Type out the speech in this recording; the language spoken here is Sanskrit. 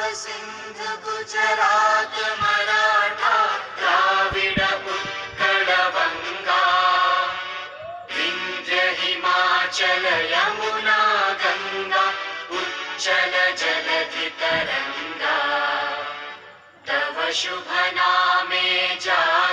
सिंधु गुजरात मराठा द्राविड उत्कल बंगा विंध्य हिमाचल यमुना गंगा उच्चल जलधि तरंगा तव शुभ नामे जा